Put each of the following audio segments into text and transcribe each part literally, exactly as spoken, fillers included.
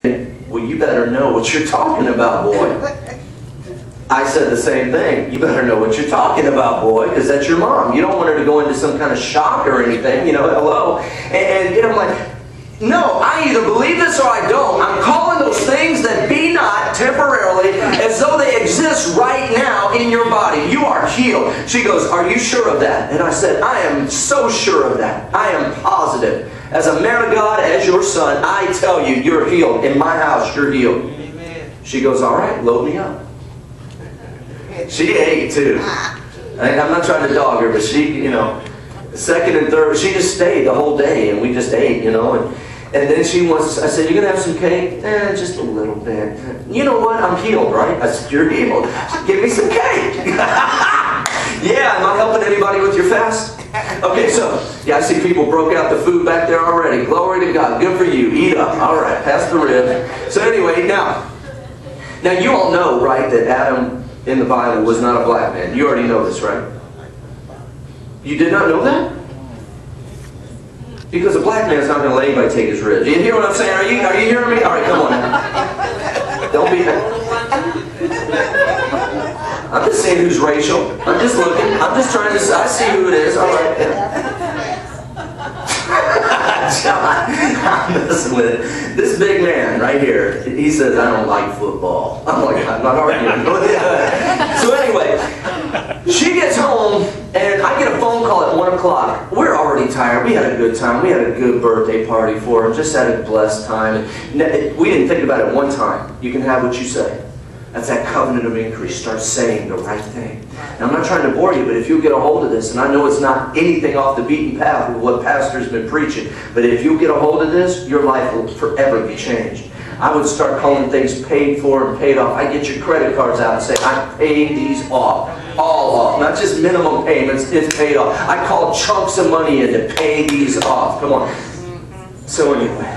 Well, you better know what you're talking about, boy. I said the same thing. You better know what you're talking about, boy, because that's your mom. You don't want her to go into some kind of shock or anything, you know, hello. And, and you know, I'm like, no, I either believe this or I don't. I'm calling those things that be not temporarily as though they exist right now in your body. You are healed. She goes, are you sure of that? And I said, I am so sure of that. I am positive. As a man of God, as your son, I tell you, you're healed. In my house, you're healed. Amen. She goes, all right, load me up. She ate too. I'm not trying to dog her, but she, you know, second and third, she just stayed the whole day, and we just ate, you know. And, and then she wants, I said, you going to have some cake? Eh, just a little bit. You know what? I'm healed, right? I said, you're healed. Give me some cake. Yeah, am I helping anybody with your fast? Okay, so, yeah, I see people broke out the food back there already. Glory to God. Good for you. Eat up. All right, pass the rib. So anyway, now, now you all know, right, that Adam in the Bible was not a black man. You already know this, right? You did not know that? Because a black man is not going to let anybody take his ribs. You hear what I'm saying? Are you, are you hearing me? All right, come on now. Don't be that. I'm just saying who's racial. I'm just looking. I'm just trying to see. I see who it is. All right. John, I'm messing with it. This big man right here, he says, I don't like football. I'm like, I'm not arguing. So anyway, she gets home, and I get a phone call at one o'clock. We're already tired. We had a good time. We had a good birthday party for him. Just had a blessed time. And we didn't think about it one time. You can have what you say. That's that covenant of increase. Start saying the right thing. Now, I'm not trying to bore you, but if you'll get a hold of this, and I know it's not anything off the beaten path of what pastor's been preaching, but if you'll get a hold of this, your life will forever be changed. I would start calling things paid for and paid off. I get your credit cards out and say, I pay these off. All off. Not just minimum payments, it's paid off. I call chunks of money in to pay these off. Come on. So anyway.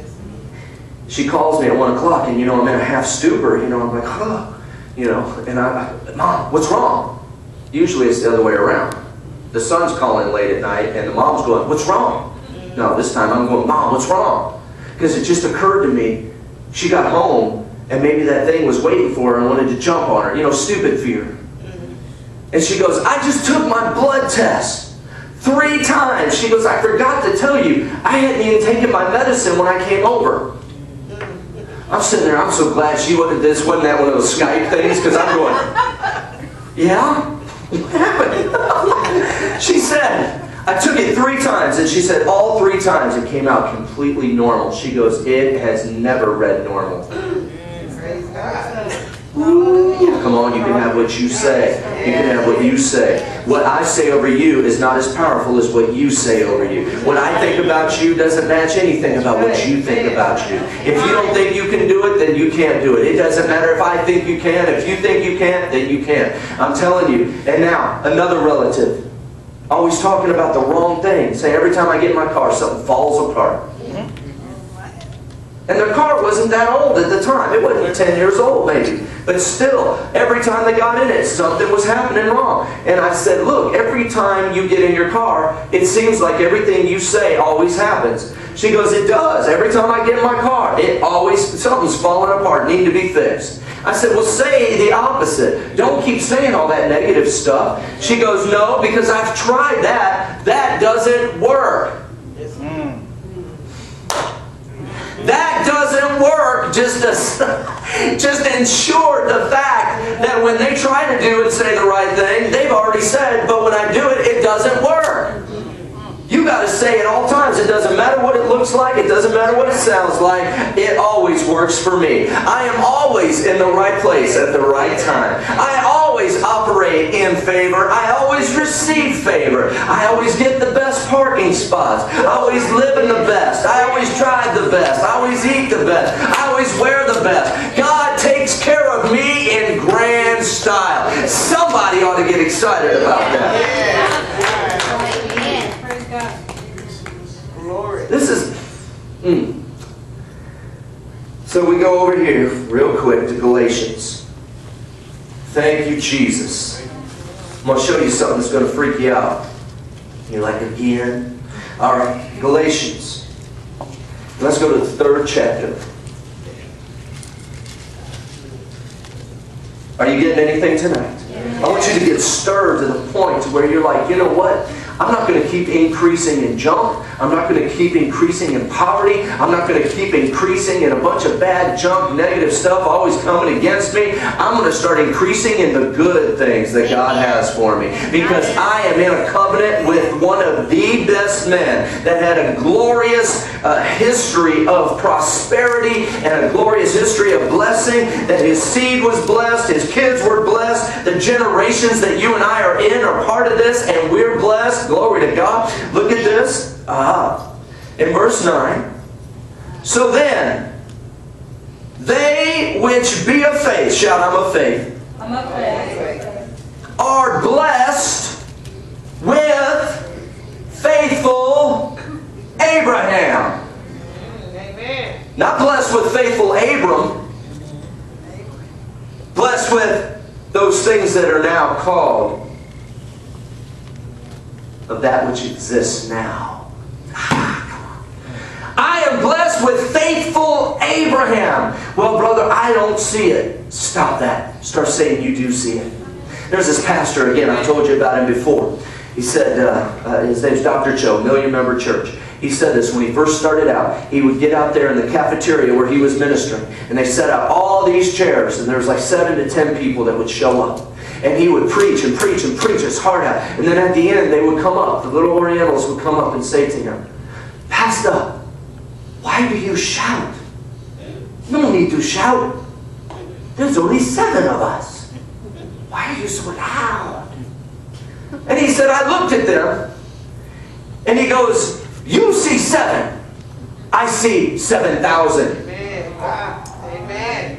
She calls me at one o'clock, and you know, I'm in a half stupor. You know, I'm like, huh. You know, and I, I, Mom, what's wrong? Usually it's the other way around. The son's calling late at night, and the mom's going, what's wrong? No, this time I'm going, Mom, what's wrong? Because it just occurred to me, she got home, and maybe that thing was waiting for her and wanted to jump on her. You know, stupid fear. And she goes, I just took my blood test three times. She goes, I forgot to tell you, I hadn't even taken my medicine when I came over. I'm sitting there, I'm so glad she wasn't, this wasn't that one of those Skype things, because I'm going, yeah? What happened? She said, I took it three times, and she said all three times it came out completely normal. She goes, it has never read normal. Praise God. Ooh, come on, you can have what you say. You can have what you say. What I say over you is not as powerful as what you say over you. What I think about you doesn't match anything about what you think about you. If you don't think you can do it, then you can't do it. It doesn't matter if I think you can. If you think you can't, then you can't. I'm telling you. And now, another relative. Always talking about the wrong thing. Say every time I get in my car, something falls apart. And their car wasn't that old at the time. It wasn't ten years old maybe. But still, every time they got in it, something was happening wrong. And I said, look, every time you get in your car, it seems like everything you say always happens. She goes, it does. Every time I get in my car, it always, something's falling apart, need to be fixed. I said, well, say the opposite. Don't keep saying all that negative stuff. She goes, no, because I've tried that. That doesn't work. That doesn't work. Just to, just ensure the fact that when they try to do and say the right thing, they've already said, but when I do it, it doesn't work. You got to say at all times. It doesn't matter what it looks like. It doesn't matter what it sounds like. It always works for me. I am always in the right place at the right time. I always operate in favor. I always receive favor. I always get the best parking spots. I always live in the best. I always drive the best. I always eat the best. I always wear the best. God takes care of me in grand style. Somebody ought to get excited about that. This is, mm. So we go over here real quick to Galatians. Thank you, Jesus. I'm going to show you something that's going to freak you out. You're like, again? All right, Galatians. Let's go to the third chapter. Are you getting anything tonight? I want you to get stirred to the point to where you're like, you know what? I'm not going to keep increasing in junk. I'm not going to keep increasing in poverty. I'm not going to keep increasing in a bunch of bad junk, negative stuff always coming against me. I'm going to start increasing in the good things that God has for me. Because I am in a covenant with one of the best men that had a glorious uh, history of prosperity and a glorious history of blessing. That his seed was blessed. His kids were blessed. The generations that you and I are in are part of this, and we're blessed. Glory to God. Look at this. Ah, in verse nine. So then, they which be of faith, shout, I'm of faith, I'm of faith, are blessed with faithful Abraham. Amen. Not blessed with faithful Abram. Blessed with those things that are now called of that which exists now. Ah, come on. I am blessed with faithful Abraham. Well, brother, I don't see it. Stop that. Start saying you do see it. There's this pastor, again, I told you about him before. He said, uh, uh, his name's Doctor Joe, Million Member Church. He said this when he first started out. He would get out there in the cafeteria where he was ministering, and they set out all these chairs, and there was like seven to ten people that would show up. And he would preach and preach and preach his heart out. And then at the end, they would come up. The little Orientals would come up and say to him, Pastor, why do you shout? No need to shout. There's only seven of us. Why are you so loud? And he said, I looked at them, and he goes, you see seven. I see seven thousand. Amen. Amen.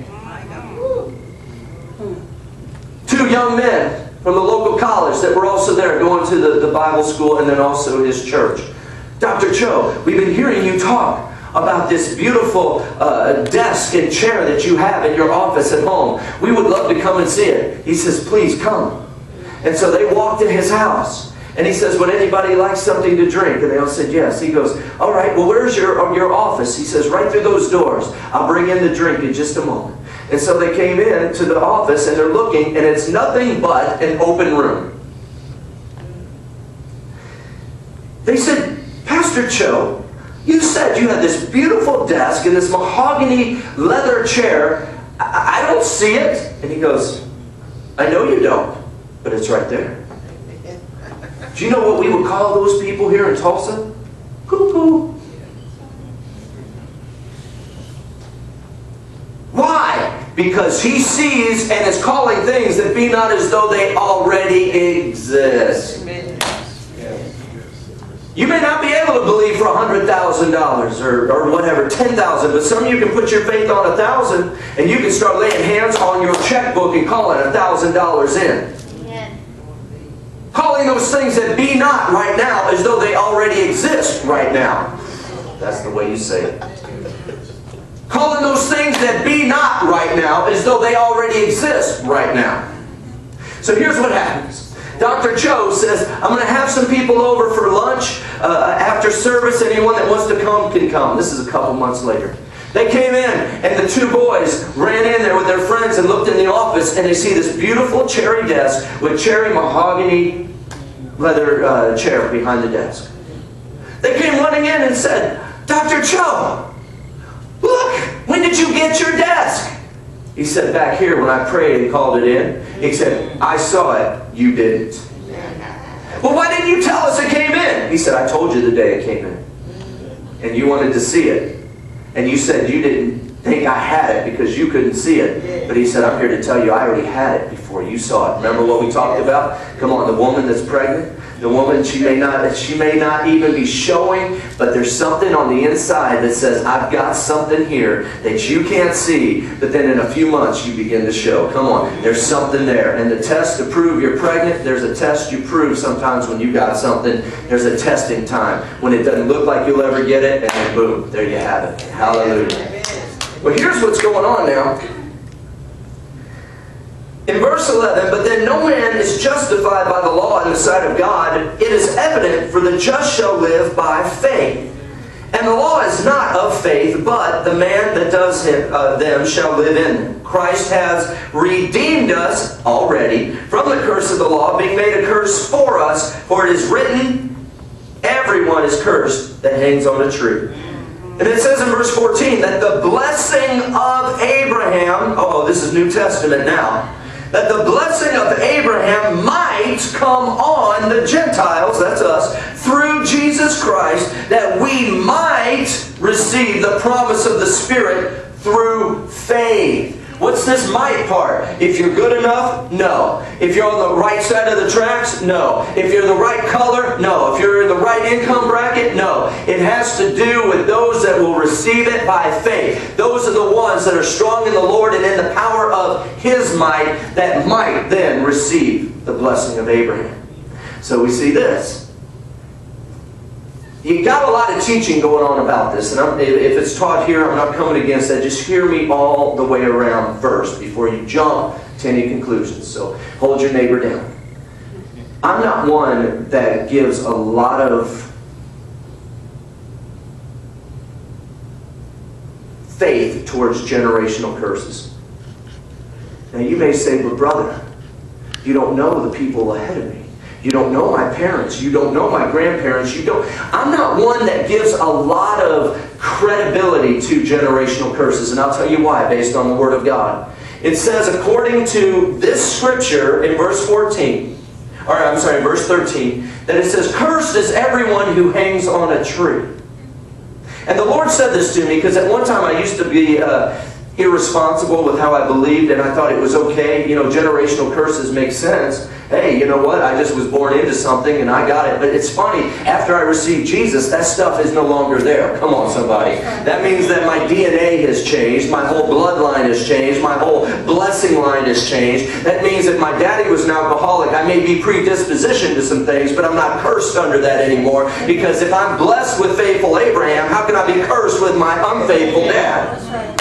Two young men from the local college that were also there going to the, the Bible school and then also his church. Doctor Cho, we've been hearing you talk about this beautiful uh, desk and chair that you have in your office at home. We would love to come and see it. He says, please come. And so they walked in his house. And he says, would anybody like something to drink? And they all said yes. He goes, all right, well, where's your, your office? He says, right through those doors. I'll bring in the drink in just a moment. And so they came in to the office and they're looking, and it's nothing but an open room. They said, Pastor Cho, you said you had this beautiful desk and this mahogany leather chair. I, I don't see it. And he goes, I know you don't, but it's right there. Do you know what we would call those people here in Tulsa? Cuckoo. Why? Because he sees and is calling things that be not as though they already exist. You may not be able to believe for one hundred thousand dollars or, or whatever, ten thousand dollars, but some of you can put your faith on one thousand dollars and you can start laying hands on your checkbook and calling one thousand dollars in. Calling those things that be not right now as though they already exist right now. That's the way you say it. Calling those things that be not right now as though they already exist right now. So here's what happens. Doctor Cho says, I'm going to have some people over for lunch uh, after service. Anyone that wants to come can come. This is a couple months later. They came in, and the two boys ran in there with their friends and looked in the office, and they see this beautiful cherry desk with cherry mahogany leather uh, chair behind the desk. They came running in and said, Doctor Cho, look, when did you get your desk? He said, back here when I prayed and called it in. He said, I saw it, you didn't. Well, why didn't you tell us it came in? He said, I told you the day it came in. And you wanted to see it. And you said you didn't think I had it because you couldn't see it. But he said, I'm here to tell you I already had it before you saw it. Remember what we talked about? Come on, the woman that's pregnant. The woman, she may not, she may not even be showing, but there's something on the inside that says, I've got something here that you can't see, but then in a few months you begin to show. Come on, there's something there. And the test to prove you're pregnant, there's a test you prove sometimes when you got something. There's a testing time when it doesn't look like you'll ever get it, and then boom, there you have it. Hallelujah. Well, here's what's going on now. In verse eleven, but then no man is justified by the law in the sight of God. It is evident, for the just shall live by faith. And the law is not of faith, but the man that does him, uh, them shall live in them. Christ has redeemed us already from the curse of the law, being made a curse for us. For it is written, everyone is cursed that hangs on a tree. And it says in verse fourteen that the blessing of Abraham, oh, this is New Testament now, that the blessing of Abraham might come on the Gentiles, that's us, through Jesus Christ, that we might receive the promise of the Spirit through faith. What's this might part? If you're good enough? No. If you're on the right side of the tracks? No. If you're the right color? No. If you're in the right income bracket? No. It has to do with those that will receive it by faith. Those are the ones that are strong in the Lord and in the power of His might, that might then receive the blessing of Abraham. So we see this. You got a lot of teaching going on about this, and I'm, if it's taught here, I'm not coming against that. Just hear me all the way around first before you jump to any conclusions. So hold your neighbor down. I'm not one that gives a lot of faith towards generational curses. Now you may say, but brother, you don't know the people ahead of me. You don't know my parents. You don't know my grandparents. You don't. I'm not one that gives a lot of credibility to generational curses. And I'll tell you why, based on the Word of God. It says, according to this scripture in verse fourteen, or I'm sorry, verse thirteen, that it says, cursed is everyone who hangs on a tree. And the Lord said this to me because at one time I used to be uh, irresponsible with how I believed, and I thought it was okay. You know, generational curses make sense. Hey, you know what? I just was born into something and I got it. But it's funny, after I received Jesus, that stuff is no longer there. Come on, somebody. That means that my D N A has changed. My whole bloodline has changed. My whole blessing line has changed. That means that my daddy was an alcoholic. I may be predispositioned to some things, but I'm not cursed under that anymore. Because if I'm blessed with faithful Abraham, how can I be cursed with my unfaithful dad?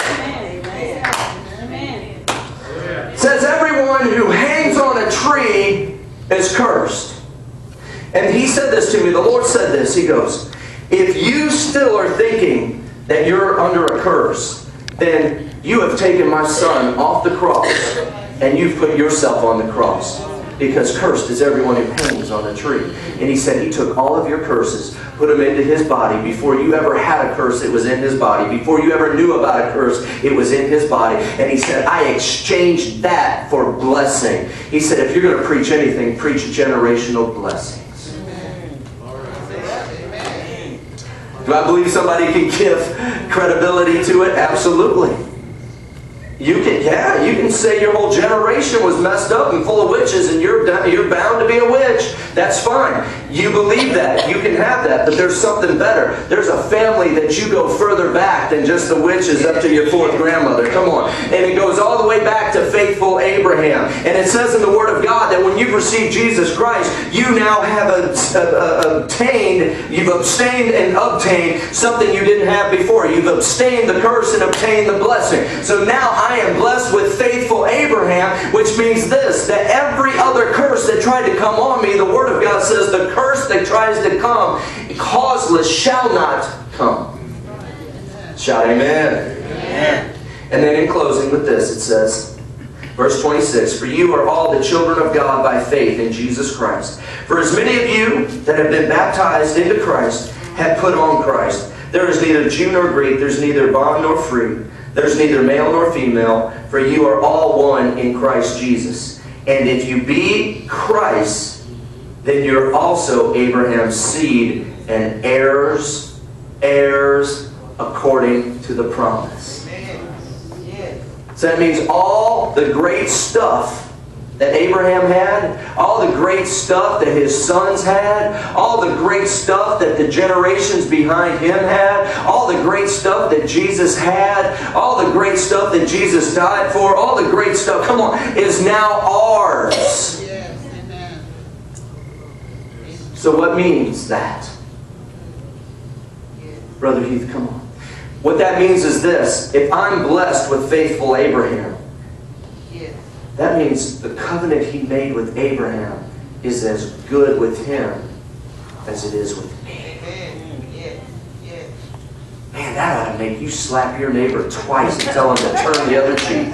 It says everyone who hangs on a tree is cursed. And he said this to me. The Lord said this. He goes, if you still are thinking that you're under a curse, then you have taken my son off the cross and you've put yourself on the cross. Because cursed is everyone who hangs on a tree. And he said he took all of your curses, put them into his body. Before you ever had a curse, it was in his body. Before you ever knew about a curse, it was in his body. And he said, I exchanged that for blessing. He said, if you're going to preach anything, preach generational blessings. Do I believe somebody can give credibility to it? Absolutely. You can, yeah, you can say your whole generation was messed up and full of witches and you're, you're bound to be a witch. That's fine. You believe that. You can have that. But there's something better. There's a family that you go further back than just the witches up to your fourth grandmother. Come on. And it goes all the way back to faithful Abraham. And it says in the Word of God that when you've received Jesus Christ, you now have a, a, a, obtained, you've abstained and obtained something you didn't have before. You've abstained the curse and obtained the blessing. So now I am blessed with faithful Abraham, which means this, that every other curse that tried to come on me, the Word of God says the curse that tries to come, causeless, shall not come. Shout amen. Amen. And then in closing with this, it says, verse twenty-six, for you are all the children of God by faith in Jesus Christ. For as many of you that have been baptized into Christ have put on Christ. There is neither Jew nor Greek, there's neither bond nor free. There's neither male nor female, for you are all one in Christ Jesus. And if you be Christ, then you're also Abraham's seed and heirs, heirs according to the promise. So that means all the great stuff that Abraham had, all the great stuff that his sons had, all the great stuff that the generations behind him had, all the great stuff that Jesus had, all the great stuff that Jesus died for, all the great stuff, come on, is now ours. Yes, amen. So what means that? Brother Heath, come on. What that means is this. If I'm blessed with faithful Abraham, that means the covenant he made with Abraham is as good with him as it is with me. Amen. Yes. Yes. Man, that ought to make you slap your neighbor twice and tell him to turn the other cheek.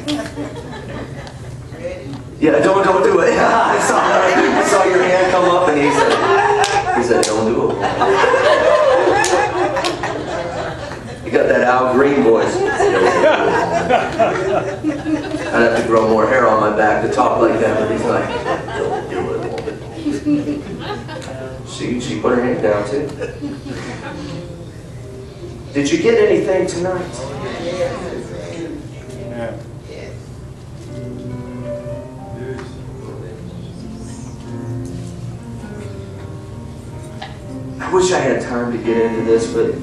Yeah, don't, don't do it. I saw, I saw your hand come up and he said, he said, don't do it. You got that Al Green voice. I'd have to grow more hair on my back to talk like that, but he's like, don't do it, woman. She, she put her hand down too. Did you get anything tonight? Yeah. I wish I had time to get into this, but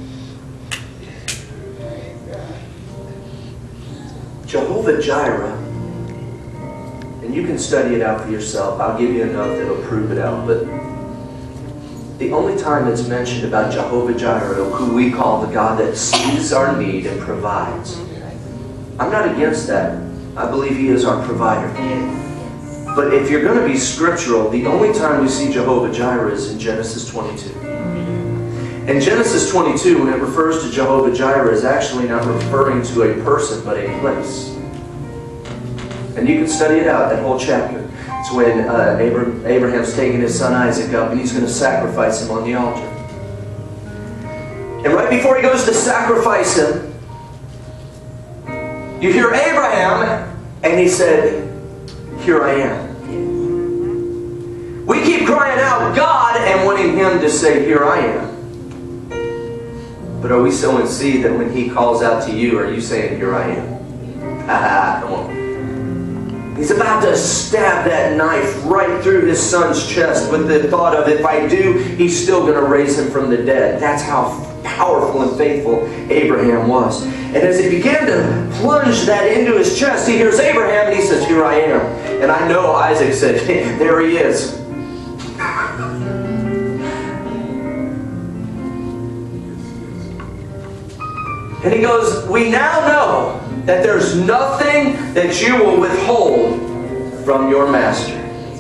Jehovah Jireh, and you can study it out for yourself. I'll give you enough that'll prove it out, but the only time it's mentioned about Jehovah Jireh, who we call the God that sees our need and provides. I'm not against that. I believe He is our provider. But if you're going to be scriptural, the only time we see Jehovah Jireh is in Genesis twenty-two. In Genesis twenty-two, when it refers to Jehovah Jireh, is actually not referring to a person, but a place. And you can study it out, that whole chapter. It's when uh, Abraham's taking his son Isaac up and he's going to sacrifice him on the altar. And right before he goes to sacrifice him, you hear Abraham, and he said, "Here I am." We keep crying out God and wanting Him to say, "Here I am." But are we sowing seed that when He calls out to you, are you saying, "Here I am"? Haha, come on. He's about to stab that knife right through his son's chest with the thought of, if I do, He's still going to raise him from the dead. That's how powerful and faithful Abraham was. And as he began to plunge that into his chest, he hears Abraham and he says, "Here I am." And I know Isaac said, "There he is." And he goes, "We now know that there's nothing that you will withhold from your master."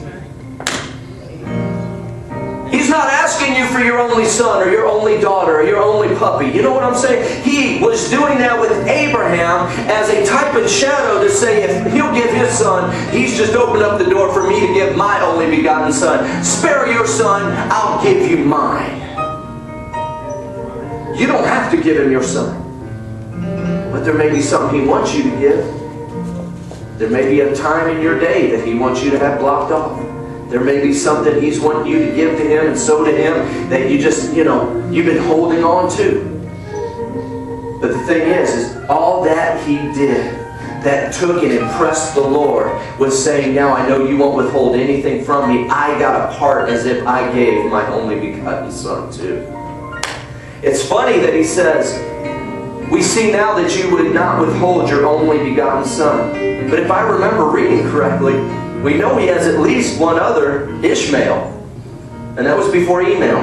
He's not asking you for your only son or your only daughter or your only puppy. You know what I'm saying? He was doing that with Abraham as a type and shadow to say, if he'll give his son, He's just opened up the door for me to give my only begotten son. Spare your son, I'll give you mine. You don't have to give him your son. But there may be something He wants you to give. There may be a time in your day that He wants you to have blocked off. There may be something He's wanting you to give to Him and sow to Him that you just, you know, you've been holding on to. But the thing is, is all that He did that took and impressed the Lord was saying, now I know you won't withhold anything from me. I got a part as if I gave my only begotten son too. It's funny that He says, we see now that you would not withhold your only begotten son. But if I remember reading correctly, we know He has at least one other, Ishmael. And that was before email.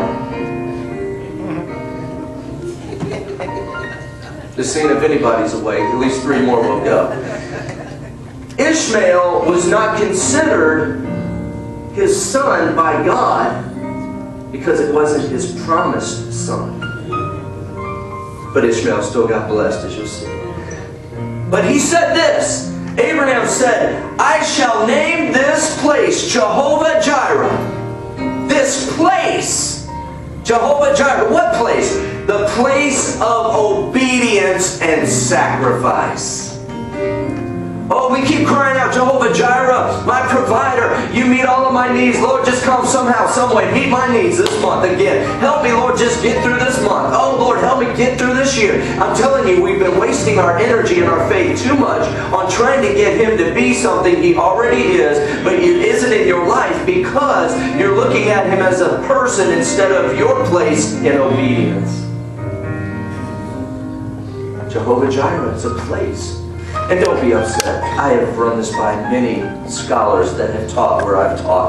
Just seeing if anybody's awake. At least three more will go. Ishmael was not considered his son by God because it wasn't his promised son. But Ishmael still got blessed, as you'll see. But he said this. Abraham said, "I shall name this place Jehovah Jireh." This place. Jehovah Jireh. What place? The place of obedience and sacrifice. Oh, we keep crying out, "Jehovah Jireh, my provider. You meet all of my needs. Lord, just come somehow, some way. Meet my needs this month again. Help me, Lord, just get through this month. Oh, Lord, help me get through this year." I'm telling you, we've been wasting our energy and our faith too much on trying to get Him to be something He already is, but it isn't in your life because you're looking at Him as a person instead of your place in obedience. Jehovah Jireh is a place. And don't be upset. I have run this by many scholars that have taught where I've taught.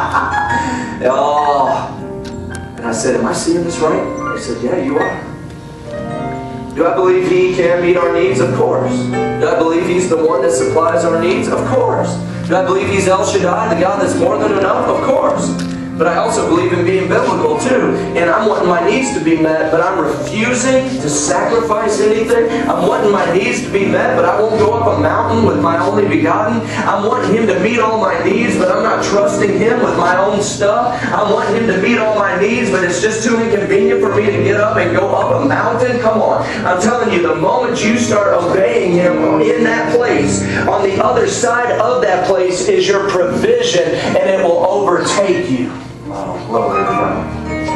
Oh. And I said, "Am I seeing this right?" They said, "Yeah, you are." Do I believe He can meet our needs? Of course. Do I believe He's the one that supplies our needs? Of course. Do I believe He's El Shaddai, the God that's more than enough? Of course. But I also believe in being biblical too. And I'm wanting my needs to be met, but I'm refusing to sacrifice anything. I'm wanting my needs to be met, but I won't go up a mountain with my only begotten. I'm wanting Him to meet all my needs, but I'm not trusting Him with my own stuff. I'm wanting Him to meet all my needs, but it's just too inconvenient for me to get up and go up a mountain. Come on. I'm telling you, the moment you start obeying Him in that place, on the other side of that place is your provision, and it will overtake you. Oh, glory to God.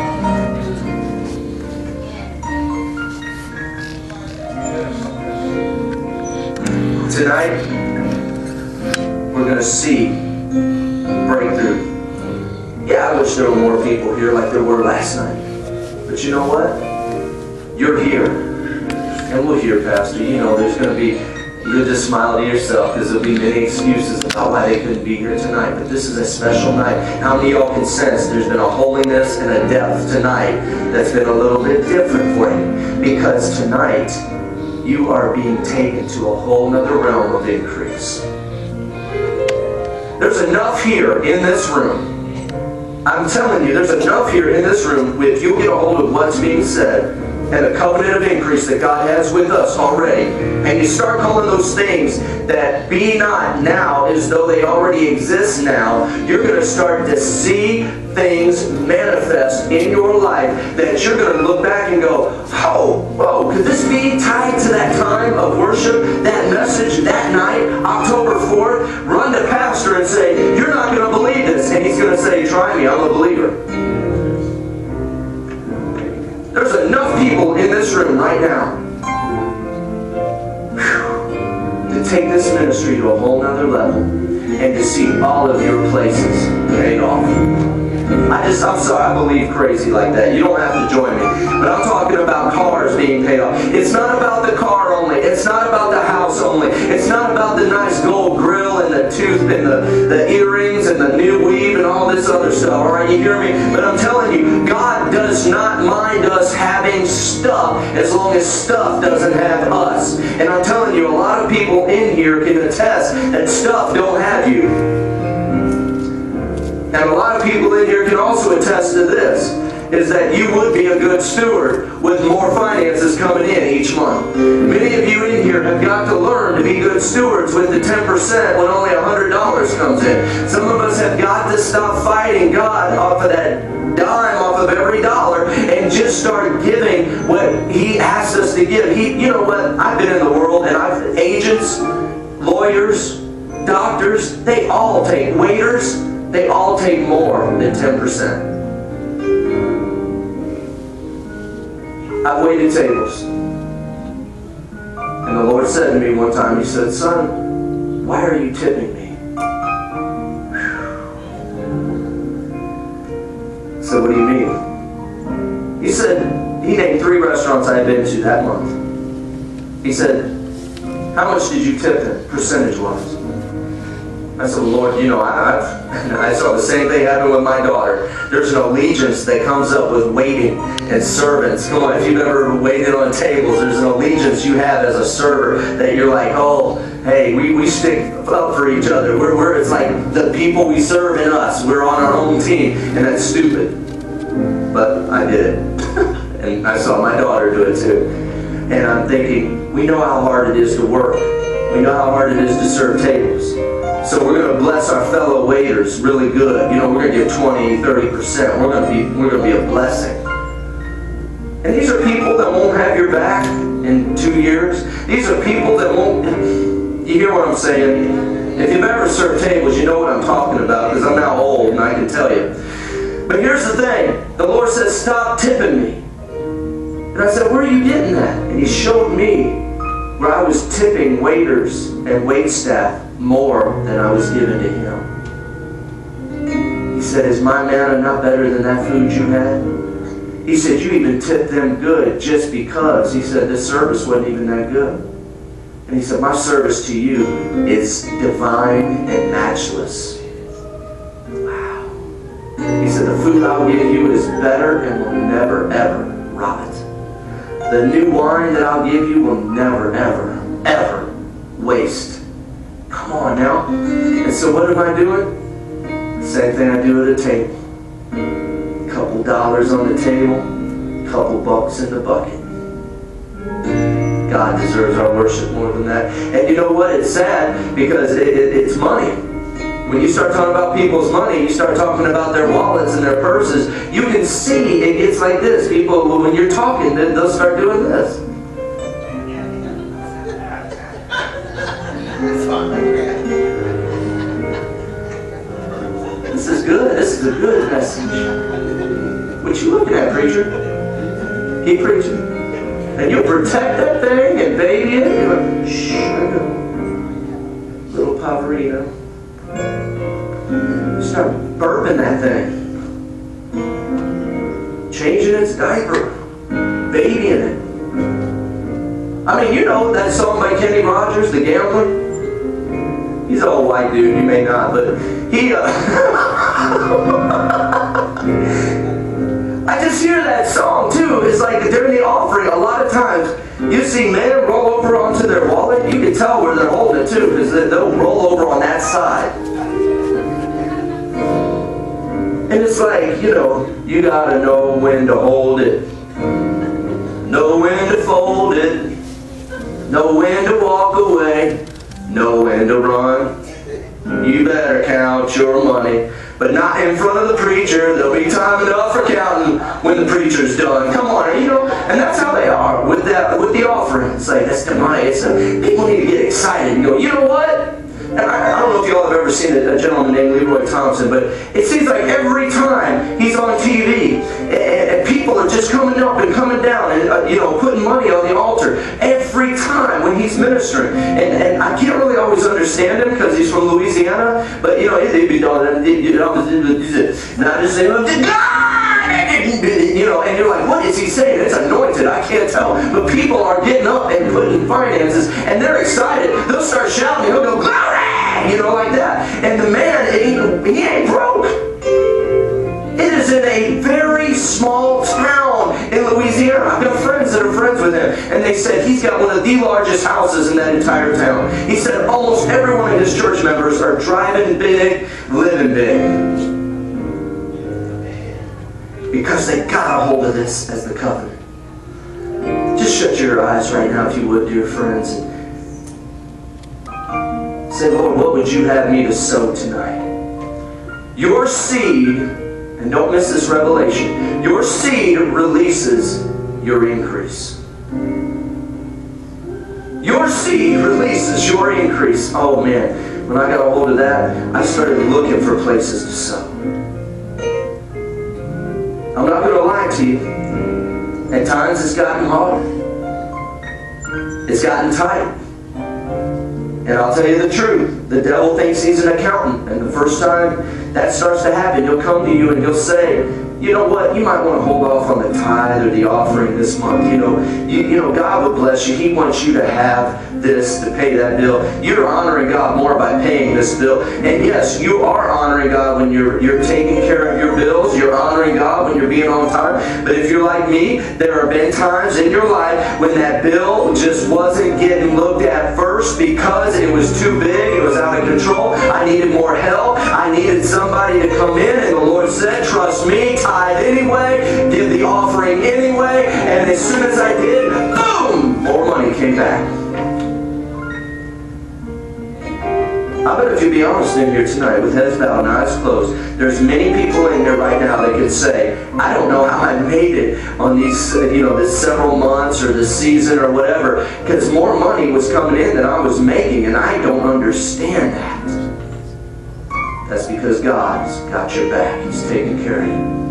Tonight, we're going to see breakthrough. Yeah, I wish there were more people here like there were last night. But you know what? You're here. And we'll hear, Pastor. You know, there's going to be, you'll just smile to yourself because there'll be many excuses about why they couldn't be here tonight. But this is a special night. How many of y'all can sense there's been a holiness and a depth tonight that's been a little bit different for you? Because tonight, you are being taken to a whole nother realm of increase. There's enough here in this room. I'm telling you, there's enough here in this room if you get a hold of what's being said and the covenant of increase that God has with us already, and you start calling those things that be not now as though they already exist now, you're going to start to see things manifest in your life that you're going to look back and go, oh, whoa, could this be tied to that time of worship, that message, that night, October fourth? Run to Pastor and say, you're not going to believe this. And he's going to say, try me, I'm a believer. There's enough people in this room right now whew, to take this ministry to a whole nother level and to see all of your places paid off. I just, I'm sorry, I believe crazy like that. You don't have to join me. But I'm talking about cars being paid off. It's not about the car only. It's not about the house only. It's not about the nice gold grill and the tooth and the, the earrings and the new weave and all this other stuff. All right, you hear me? But I'm telling you, God does not mind us having stuff as long as stuff doesn't have us. And I'm telling you, a lot of people in here can attest that stuff don't have you. And a lot of people in here can also attest to this, is that you would be a good steward with more finances coming in each month. Many of you in here have got to learn to be good stewards with the ten percent when only one hundred dollars comes in. Some of us have got to stop fighting God off of that dime, off of every dollar, and just start giving what He asks us to give. He, you know what? I've been in the world, and I've agents, lawyers, doctors, they all take, waiters, they all take more than ten percent. I've waited tables. And the Lord said to me one time, He said, son, why are you tipping me? I said, what do you mean? He said, he named three restaurants I had been to that month. He said, how much did you tip them, percentage-wise? I said, Lord, you know, I, I've, I saw the same thing happen with my daughter. There's an allegiance that comes up with waiting and servants. Come on, if you've ever waited on tables, there's an allegiance you have as a server that you're like, oh, hey, we, we stick up for each other. We're, we're, it's like the people we serve in us. We're on our own team, and that's stupid. But I did it. And I saw my daughter do it too. And I'm thinking, we know how hard it is to work. We know how hard it is to serve tables. So we're going to bless our fellow waiters really good. You know, we're going to give twenty, thirty percent. We're going to be, we're going to be a blessing. And these are people that won't have your back in two years. These are people that won't, you hear what I'm saying? If you've ever served tables, you know what I'm talking about, because I'm now old and I can tell you. But here's the thing. The Lord says, stop tipping me. And I said, where are you getting that? And He showed me where I was tipping waiters and waitstaff more than I was giving to Him. He said, is my manna not better than that food you had? He said, you even tipped them good just because. He said, this service wasn't even that good. And He said, my service to you is divine and matchless. Wow. He said, the food I'll give you is better and will never, ever rot. The new wine that I'll give you will never, ever, ever waste. Come on now. And so what am I doing? Same thing I do at a table. Couple dollars on the table, couple bucks in the bucket. God deserves our worship more than that. And you know what? It's sad because it, it, it's money. When you start talking about people's money, you start talking about their wallets and their purses, you can see it gets like this. People, when you're talking, they'll start doing this. This is good. This is a good message. What you looking at, preacher? Keep preaching. And you'll protect that thing and baby it. You're like, shh, I know. Little Pavarino. Start burping that thing. Changing its diaper. Babying it. I mean, you know that song by Kenny Rogers, The Gambler? He's an old white dude, you may not, but he, uh... I just hear that song too. It's like during the offering, a lot of times you see men roll over onto their wallet. You can tell where they're holding it too, because they'll roll over on that side. And it's like, you know, you gotta know when to hold it, know when to fold it, know when to walk away, know when to run. You better count your money. But not in front of the preacher. There'll be time enough for counting when the preacher's done. Come on, you know, and that's how they are with that, with the offering. It's like, that's demonic. It's a, people need to get excited and go, you know what? And I, I don't know if y'all have ever seen a, a gentleman named Leroy Thompson, but it seems like every time he's on T V, and, and people are just coming up and coming down and, uh, you know, putting money on the altar. Every time when he's ministering. And, and I can't really always understand him because he's from Louisiana, but, you know, he'd be doing, you know, not just saying, you know, and you're like, what is he saying? It's anointed. I can't tell. But people are getting up and putting finances, and they're excited. They'll start shouting. They'll go, glory! You know, like that. And the man, he, he ain't broke. It is in a very small town in Louisiana. I've got friends that are friends with him, and they said he's got one of the largest houses in that entire town. He said almost every one of his church members are driving big, living big. Because they got a hold of this as the covenant. Just shut your eyes right now if you would, dear friends. Say, Lord, what would you have me to sow tonight? Your seed, and don't miss this revelation, your seed releases your increase. Your seed releases your increase. Oh man, when I got a hold of that, I started looking for places to sow. I'm not going to lie to you. At times it's gotten hard. It's gotten tight. And I'll tell you the truth. The devil thinks he's an accountant. And the first time that starts to happen, he'll come to you and he'll say, you know what, you might want to hold off on the tithe or the offering this month. You know, you, you know, God will bless you. He wants you to have this to pay that bill. You're honoring God more by paying this bill. And yes, you are honoring God when you're, you're taking care of your bills. You're honoring God when you're being on time. But if you're like me, there have been times in your life when that bill just wasn't getting looked at first because it was too big. It was out of control. I needed more help. I needed somebody to come in. And the Lord said, trust me, tithe anyway, give the offering anyway, and as soon as I did, boom, more money came back. I bet if you be honest in here tonight with heads bowed and eyes closed, there's many people in here right now that could say, I don't know how I made it on these, you know, this several months or this season or whatever, because more money was coming in than I was making, and I don't understand that. That's because God's got your back. He's taking care of you.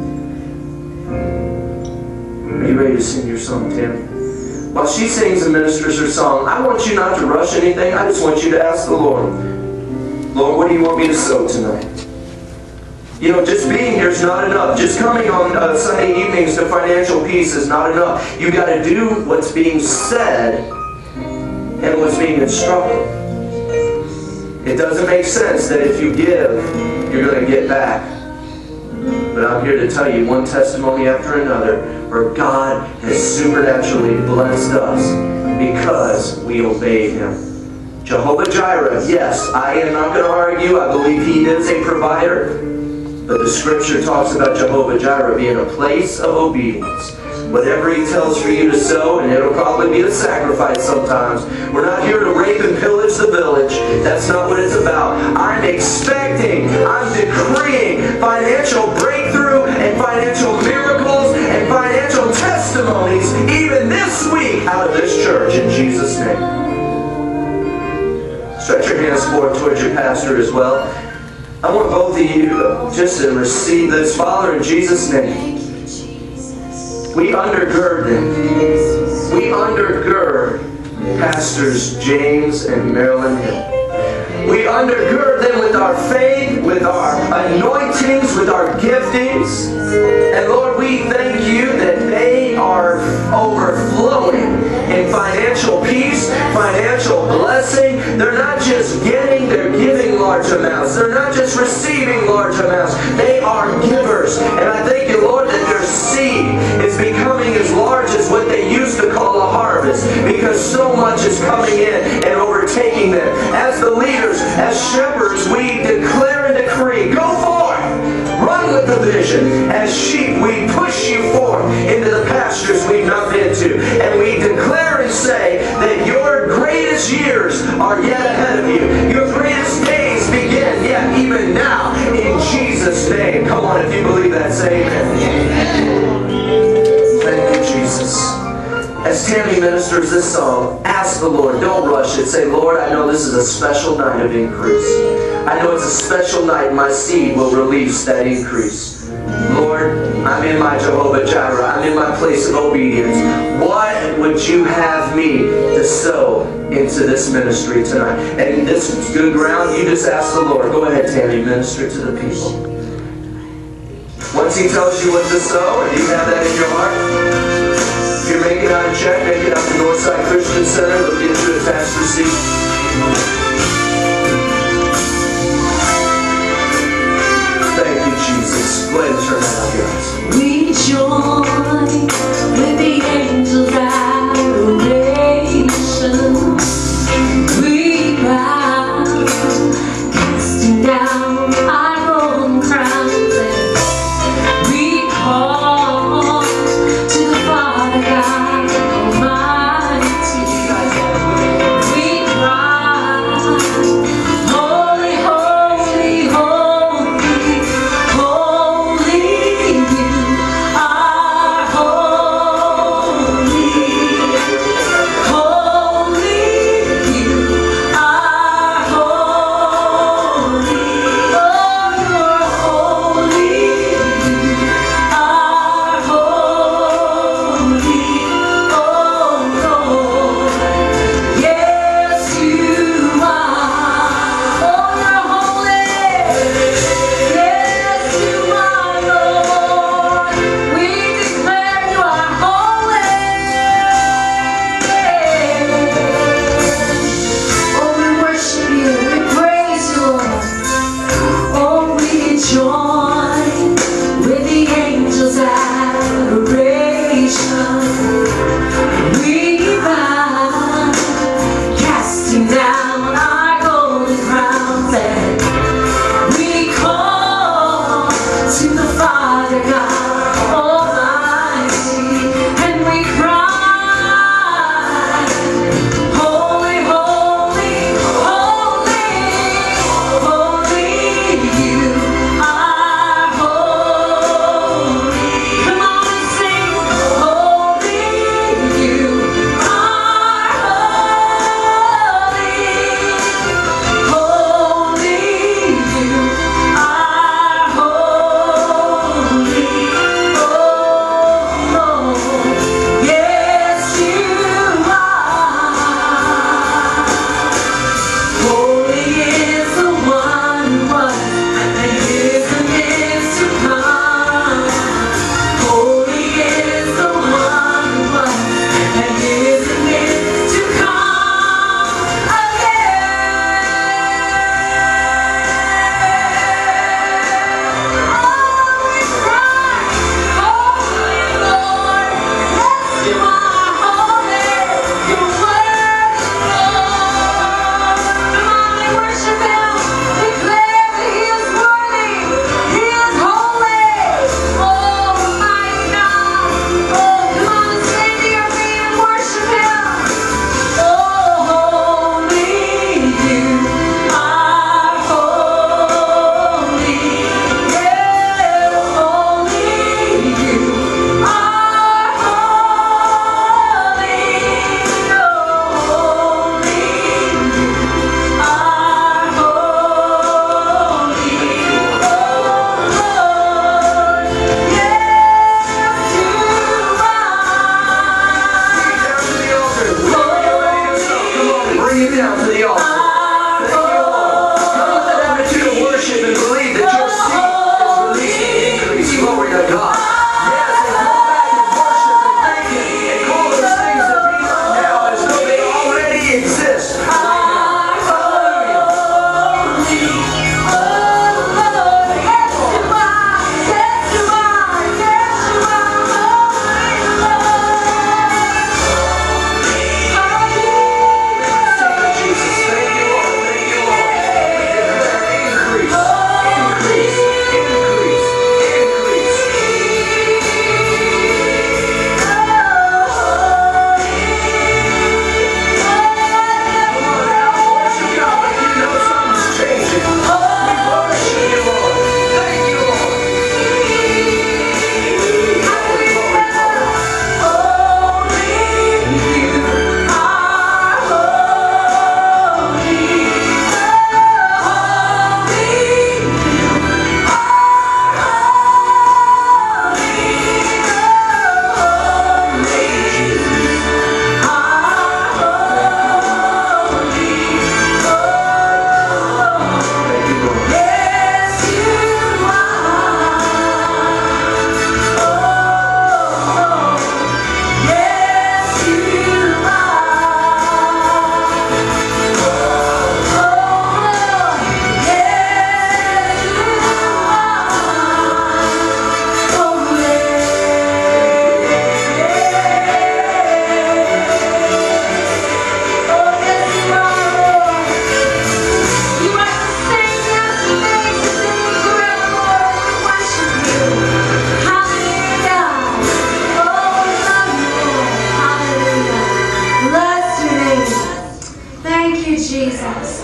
Are you ready to sing your song, Tim? While she sings and ministers her song, I want you not to rush anything. I just want you to ask the Lord, Lord, what do you want me to sow tonight? You know, just being here is not enough. Just coming on uh, Sunday evenings to Financial Peace is not enough. You've got to do what's being said and what's being instructed. It doesn't make sense that if you give, you're going to get back. But I'm here to tell you one testimony after another where God has supernaturally blessed us because we obeyed Him. Jehovah Jireh, yes, I am not going to argue. I believe He is a provider. But the scripture talks about Jehovah Jireh being a place of obedience. Whatever he tells for you to sow, and it'll probably be a sacrifice sometimes. We're not here to rape and pillage the village. That's not what it's about. I'm expecting, I'm decreeing financial breakthrough and financial miracles and financial testimonies even this week out of this church in Jesus' name. Stretch your hands forward towards your pastor as well. I want both of you just to receive this. Father, in Jesus' name, we undergird them. We undergird Pastors James and Marilyn Hill. We undergird them with our faith, with our anointings, with our giftings. And Lord, we thank you that they are overflowing in financial peace, financial blessing. They're not just getting, they're giving large amounts. They're not just receiving large amounts. They are givers. And I thank you, Lord, that their seed is becoming as large as what they used to call a harvest, because so much is coming in and overtaking them. As the leaders, as shepherds, we declare and decree, go forth, run with the vision. As sheep, we push you forth into the pastures we've not been to. And we declare and say that your greatest years are yet ahead of you. Your greatest days begin yet even now. In Jesus' name. Come on, if you believe that, say amen. Thank you, Jesus. As Tammy ministers this song, ask the Lord, don't rush it. Say, Lord, I know this is a special night of increase. I know it's a special night. My seed will release that increase. Lord, I'm in my Jehovah Jireh. I'm in my place of obedience. What would you have me to sow into this ministry tonight? And this is good ground. You just ask the Lord. Go ahead, Tammy, minister to the people. Once he tells you what to sow, and you have that in your heart, if you're making out a check, make it out to Northside Christian Center. They'll get you a pastor seat. Thank you, Jesus. Go ahead and turn that out, guys. We join with the angels' adoration. We bow, casting down our own crowns, and we call to the Father God Almighty. We cry.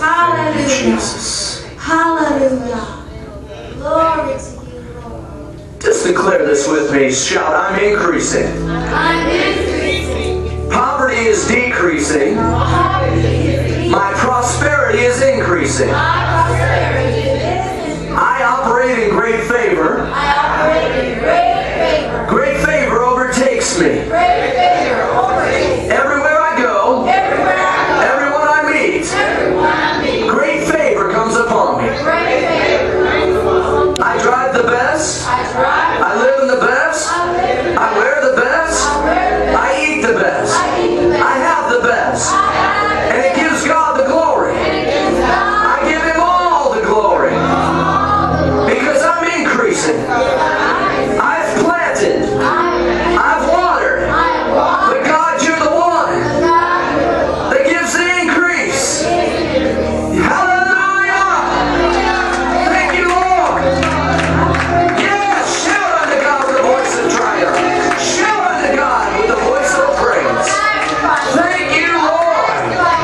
Hallelujah. Jesus. Hallelujah. Glory to you, Lord. Just declare this with me. Shout, I'm increasing. I'm increasing. Poverty is decreasing. My prosperity is increasing. My prosperity is increasing. I operate in great favor. I operate in great favor. Great favor overtakes me. Great favor overtakes me. Everywhere I go, Everywhere I go. everyone I meet, Everyone I meet. great favor comes upon me. Great favor. I drive the best. I drive. I live in the best. I live in the I wear the best. I wear the best. I eat the best. I eat the best. I have the best. I have the And it gives God the glory. And it gives God I give Him all the glory. all the glory. Because I'm increasing. I've planted. I've watered. I am walking. But God, you're the one that gives the increase. Hallelujah. Thank you, Lord. Yes, shout unto God with the voice of triumph. Shout unto God with the voice of praise. Thank you, Lord.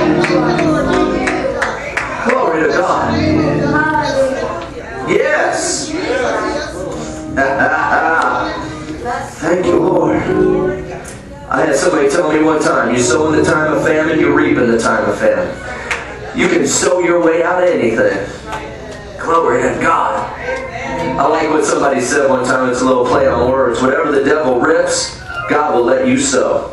Glory to God. Yes. Thank you, Lord. I had somebody tell me one time, you sow in the time of famine, you reap in the time of famine. You can sow your way out of anything. Glory to God. I like what somebody said one time, it's a little play on words. Whatever the devil rips, God will let you sow.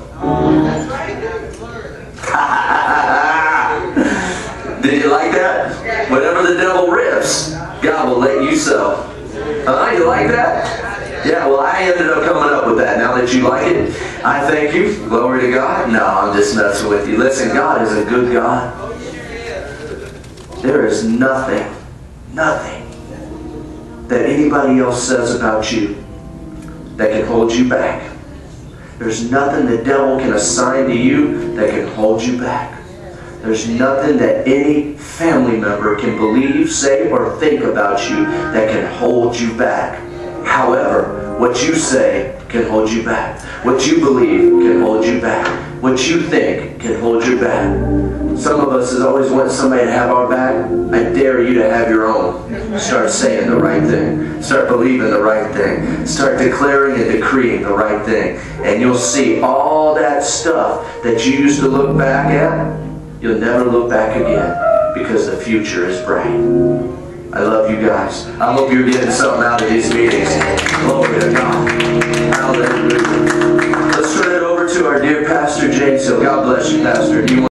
Did you like that? Whatever the devil rips, God will let you sow. Uh, you like that? Yeah, well, I ended up coming up with that. Now that you like it, I thank you. Glory to God. No, I'm just messing with you. Listen, God is a good God. There is nothing, nothing that anybody else says about you that can hold you back. There's nothing the devil can assign to you that can hold you back. There's nothing that any family member can believe, say, or think about you that can hold you back. However, what you say can hold you back. What you believe can hold you back. What you think can hold you back. Some of us has always wanted somebody to have our back. I dare you to have your own. Start saying the right thing. Start believing the right thing. Start declaring and decreeing the right thing. And you'll see all that stuff that you used to look back at, you'll never look back again because the future is bright. I love you guys. I hope you're getting something out of these meetings. Glory to God. Hallelujah. Let's turn it over to our dear Pastor James Hill. God bless you, Pastor. Do you want